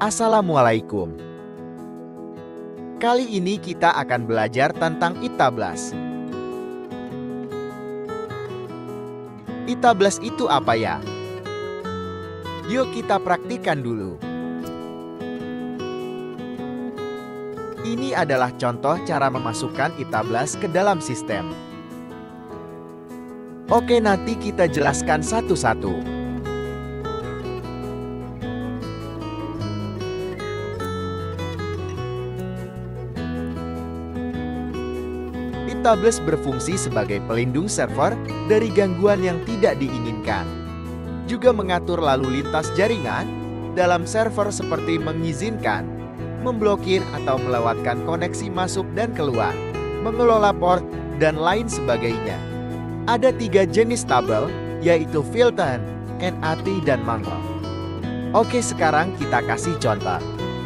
Assalamualaikum. Kali ini kita akan belajar tentang itablas. Itablas itu apa ya? Yuk kita praktikkan dulu. Ini adalah contoh cara memasukkan itablas ke dalam sistem. Oke, nanti kita jelaskan satu-satu. Itablas berfungsi sebagai pelindung server dari gangguan yang tidak diinginkan. Juga mengatur lalu lintas jaringan dalam server seperti mengizinkan, memblokir atau melewatkan koneksi masuk dan keluar, mengelola port, dan lain sebagainya. Ada 3 jenis tabel, yaitu filter, NAT, dan mangle. Oke, sekarang kita kasih contoh.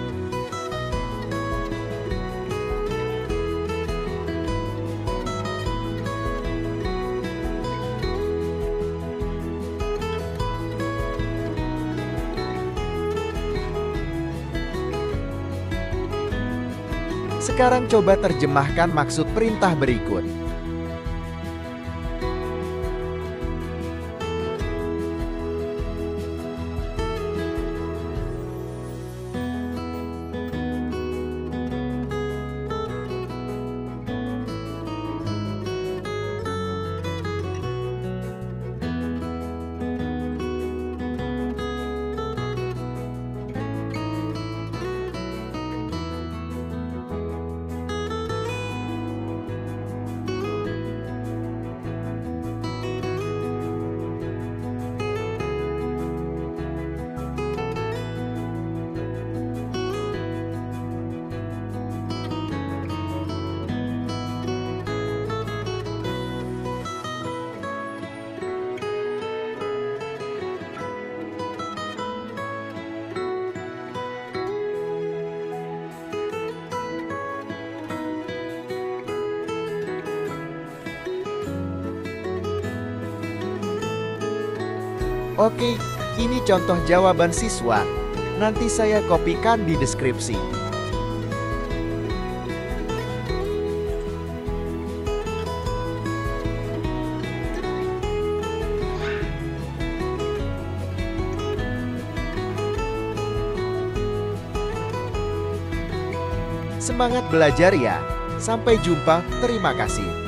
Sekarang coba terjemahkan maksud perintah berikut. Oke, ini contoh jawaban siswa. Nanti saya kopikan di deskripsi. Semangat belajar ya. Sampai jumpa, terima kasih.